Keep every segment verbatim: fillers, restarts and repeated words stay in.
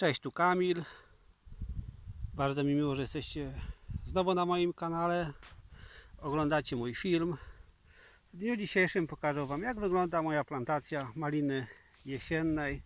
Cześć, tu Kamil. Bardzo mi miło, że jesteście znowu na moim kanale. Oglądacie mój film. W dniu dzisiejszym pokażę Wam, jak wygląda moja plantacja maliny jesiennej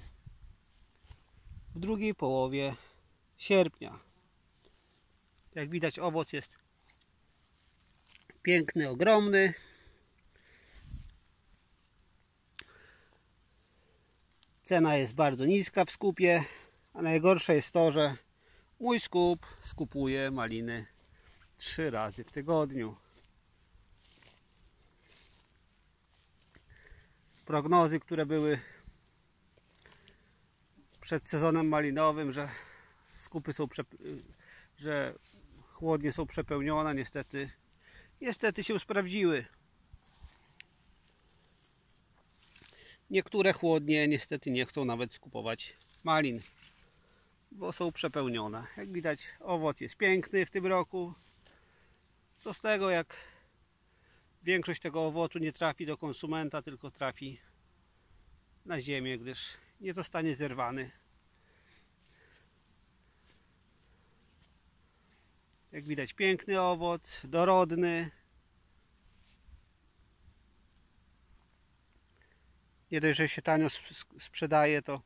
w drugiej połowie sierpnia. Jak widać, owoc jest piękny, ogromny. Cena jest bardzo niska w skupie, a najgorsze jest to, że mój skup skupuje maliny trzy razy w tygodniu. Prognozy, które były przed sezonem malinowym, że skupy są, że chłodnie są przepełnione, niestety, niestety się sprawdziły. Niektóre chłodnie niestety nie chcą nawet skupować malin, bo są przepełnione. Jak widać, owoc jest piękny w tym roku. Co z tego, jak większość tego owocu nie trafi do konsumenta, tylko trafi na ziemię, gdyż nie zostanie zerwany. Jak widać, piękny owoc, dorodny. Nie dość, że się tanio sprzedaje, to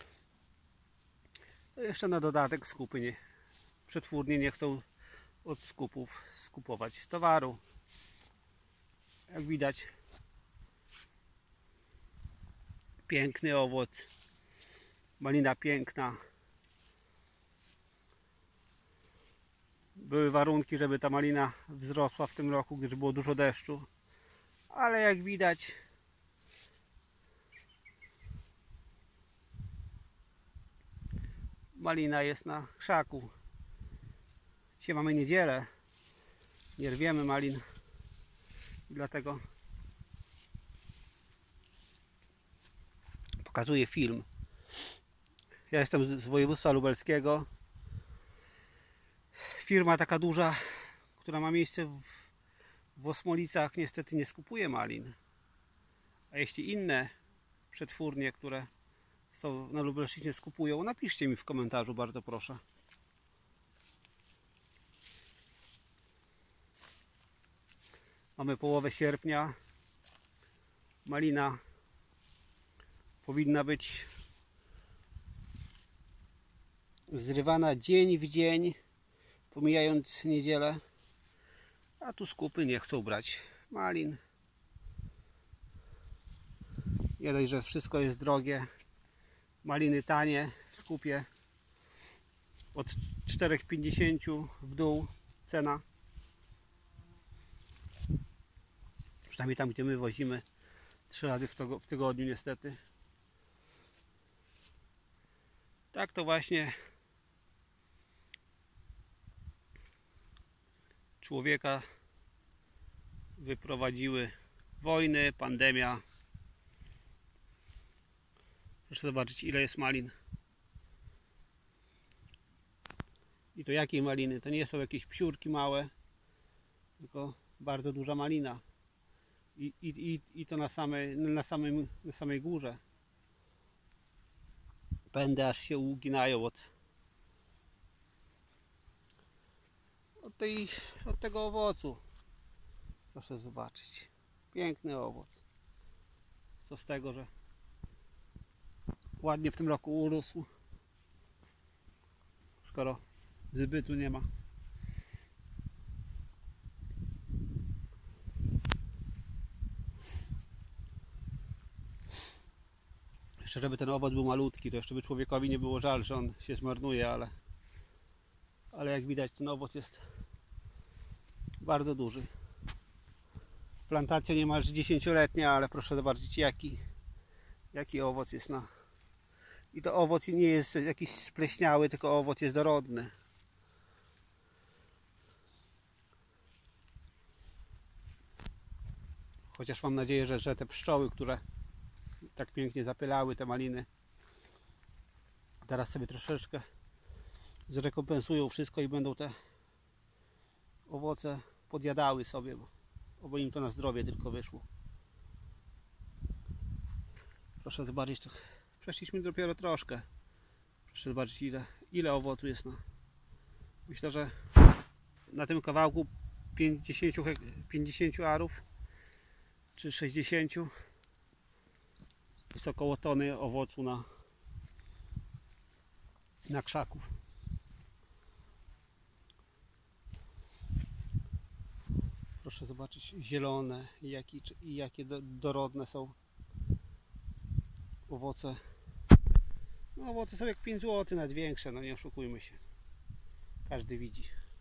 jeszcze na dodatek skupy nie, przetwórnie nie chcą od skupów skupować towaru. Jak widać, piękny owoc, malina piękna. Były warunki, żeby ta malina wzrosła w tym roku, gdyż było dużo deszczu, ale jak widać, malina jest na krzaku. Dzisiaj mamy niedzielę, nie rwiemy malin, dlatego pokazuję film. Ja jestem z województwa lubelskiego. Firma taka duża, która ma miejsce w, w Osmolicach, niestety nie skupuje malin. A jeśli inne przetwórnie, które są na Lubelszczyźnie, skupują, napiszcie mi w komentarzu, bardzo proszę. Mamy połowę sierpnia. Malina powinna być zrywana dzień w dzień, pomijając niedzielę, a tu skupy nie chcą brać malin. Nie dość, że wszystko jest drogie, maliny tanie w skupie, od czterech pięćdziesięciu w dół cena. Przynajmniej tam, gdzie my wozimy trzy razy w tygodniu, niestety. Tak to właśnie człowieka wyprowadziły wojny, pandemia. Proszę zobaczyć, ile jest malin. I to jakiej maliny? To nie są jakieś psiurki małe, tylko bardzo duża malina. I, i, i, i to na samej, na, samej, na samej górze. Pędy aż się uginają od, od, tej, od tego owocu. Proszę zobaczyć. Piękny owoc. Co z tego, że ładnie w tym roku urósł, skoro zbytu nie ma. Jeszcze żeby ten owoc był malutki, to jeszcze by człowiekowi nie było żal, że on się zmarnuje, ale ale jak widać, ten owoc jest bardzo duży. Plantacja niemalże dziesięcioletnia, ale proszę zobaczyć, jaki jaki owoc jest na... I to owoc nie jest jakiś spleśniały, tylko owoc jest dorodny. Chociaż mam nadzieję, że, że te pszczoły, które tak pięknie zapylały te maliny, teraz sobie troszeczkę zrekompensują wszystko i będą te owoce podjadały sobie, bo, bo im to na zdrowie tylko wyszło. Proszę zobaczyć, to przeszliśmy dopiero troszkę. Proszę zobaczyć, ile, ile owocu jest na... Myślę, że na tym kawałku pięćdziesięciu arów czy sześćdziesięciu jest około tony owocu na, na krzaków. Proszę zobaczyć, zielone i jakie, i jakie dorodne są owoce. No, owoce są jak pięć złotych, nawet większe, no nie oszukujmy się. Każdy widzi.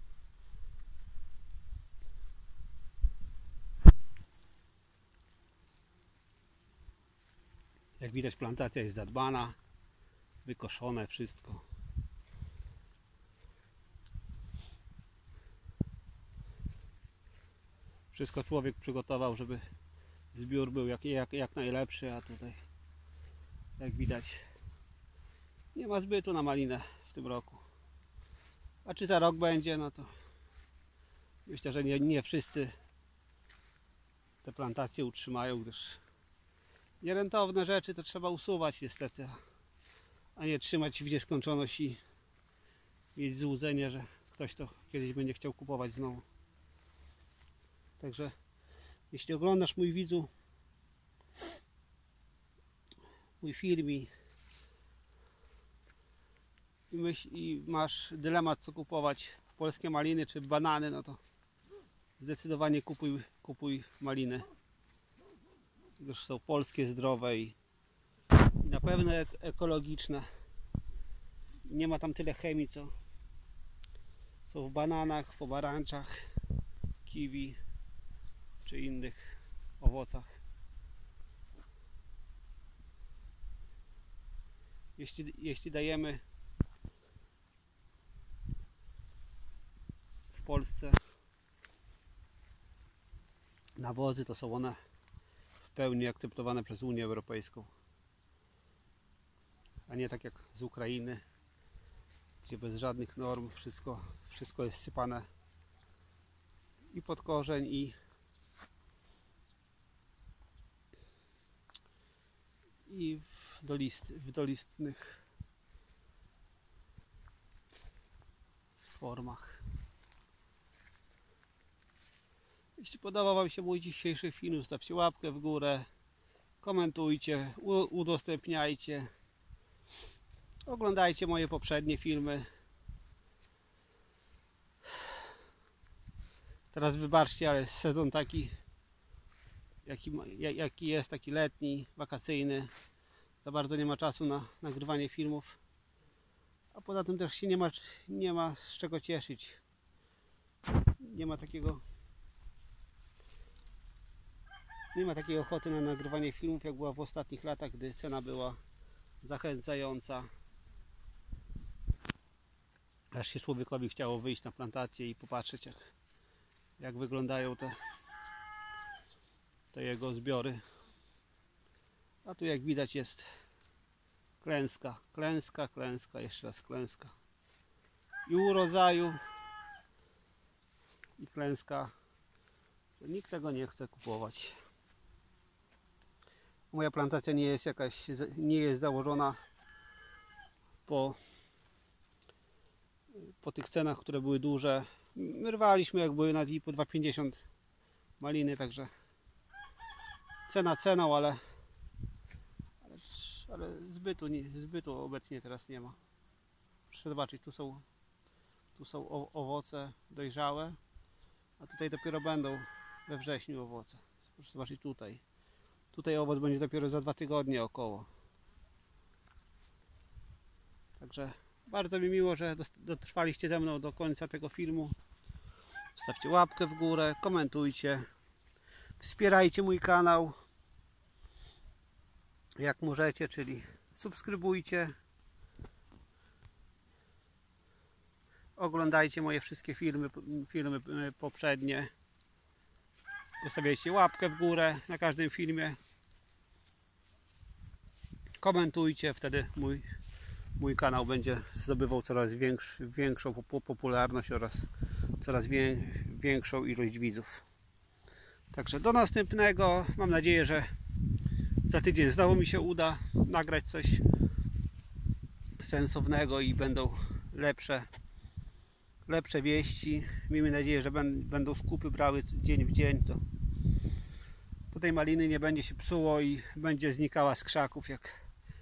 Jak widać, plantacja jest zadbana, wykoszone wszystko. Wszystko człowiek przygotował, żeby zbiór był jak, jak, jak najlepszy, a tutaj jak widać nie ma zbytu na malinę w tym roku. A czy za rok będzie, no to myślę, że nie, nie wszyscy te plantacje utrzymają, gdyż nierentowne rzeczy to trzeba usuwać niestety, a nie trzymać w nieskończoność i mieć złudzenie, że ktoś to kiedyś będzie chciał kupować znowu. Także jeśli oglądasz, mój widzu, mój film i, myśl, i masz dylemat, co kupować, polskie maliny czy banany, no to zdecydowanie kupuj, kupuj maliny, gdyż są polskie, zdrowe i, i na pewno ekologiczne. Nie ma tam tyle chemii, co są w bananach, w pomarańczach, kiwi czy innych owocach. Jeśli, jeśli dajemy w Polsce nawozy, to są one w pełni akceptowane przez Unię Europejską, a nie tak jak z Ukrainy, gdzie bez żadnych norm wszystko, wszystko jest sypane i pod korzeń, i i w, dolist, w dolistnych formach. Jeśli podobał Wam się mój dzisiejszy film, zostawcie łapkę w górę, komentujcie, udostępniajcie, oglądajcie moje poprzednie filmy. Teraz wybaczcie, ale sezon taki Jaki, jaki jest, taki letni, wakacyjny. Za bardzo nie ma czasu na nagrywanie filmów. A poza tym też się nie ma, nie ma z czego cieszyć. Nie ma takiego Nie ma takiej ochoty na nagrywanie filmów, jak była w ostatnich latach, gdy cena była zachęcająca. Aż się człowiekowi chciało wyjść na plantację i popatrzeć, jak, jak wyglądają te te jego zbiory. A tu jak widać jest klęska, klęska, klęska, jeszcze raz klęska. I urodzaju, i klęska, że nikt tego nie chce kupować. Moja plantacja nie jest jakaś, nie jest założona po, po tych cenach, które były duże. My rwaliśmy, jak były na po dwa pięćdziesiąt maliny, także cena ceną, ale, ale, ale zbytu, nie, zbytu obecnie teraz nie ma. Proszę zobaczyć, tu są, tu są owoce dojrzałe, a tutaj dopiero będą we wrześniu owoce. Proszę zobaczyć tutaj. Tutaj owoc będzie dopiero za dwa tygodnie około. Także bardzo mi miło, że dotrwaliście ze mną do końca tego filmu. Zostawcie łapkę w górę, komentujcie. Wspierajcie mój kanał jak możecie, czyli subskrybujcie, oglądajcie moje wszystkie filmy, filmy poprzednie, zostawiajcie łapkę w górę na każdym filmie, komentujcie, wtedy mój, mój kanał będzie zdobywał coraz większy, większą popularność oraz coraz wie, większą ilość widzów. Także do następnego. Mam nadzieję, że za tydzień znowu mi się uda nagrać coś sensownego i będą lepsze lepsze wieści. Miejmy nadzieję, że będą skupy brały dzień w dzień, to, to tej maliny nie będzie się psuło i będzie znikała z krzaków, jak,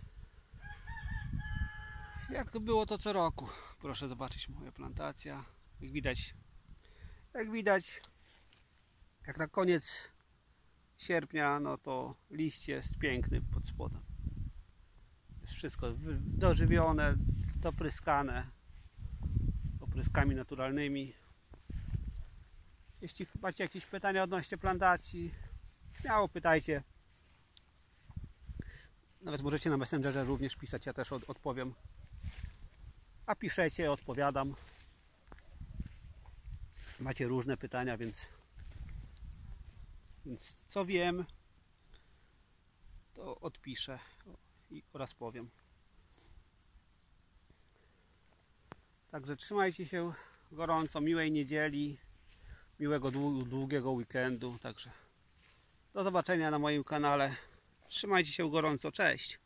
jak było to co roku. Proszę zobaczyć, moja plantacja. Jak widać, jak widać, jak na koniec sierpnia, no to liść jest piękny pod spodem. Jest wszystko dożywione, dopryskane opryskami naturalnymi. Jeśli macie jakieś pytania odnośnie plantacji, śmiało pytajcie. Nawet możecie na Messengerze również pisać, ja też od, odpowiem. A piszecie, odpowiadam. Macie różne pytania, więc, więc co wiem, to odpiszę i oraz powiem. Także trzymajcie się gorąco, miłej niedzieli, miłego długiego weekendu. Także do zobaczenia na moim kanale. Trzymajcie się gorąco, cześć!